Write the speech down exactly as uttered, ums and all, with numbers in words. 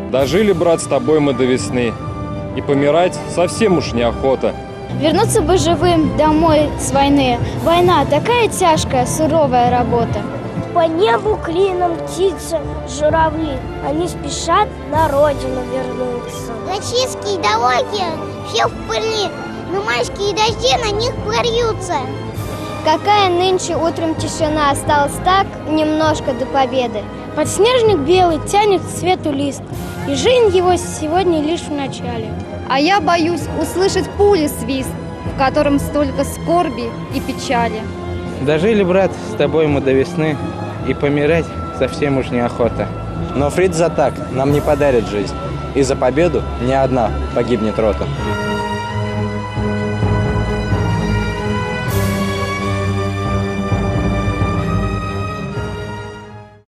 Дожили, брат, с тобой мы до весны, и помирать совсем уж неохота. Вернуться бы живым домой с войны. Война такая тяжкая, суровая работа. По небу клином птицы, журавли, они спешат на родину вернуться. Зачистки и дороги все в пыли, но майские дожди на них прольются. Какая нынче утром тишина, осталось так немножко до победы. Подснежник белый тянет к свету лист, и жизнь его сегодня лишь в начале. А я боюсь услышать пули свист, в котором столько скорби и печали. Дожили, брат, с тобой мы до весны, и помирать совсем уж неохота. Но Фриц за так нам не подарит жизнь, и за победу не одна погибнет рота.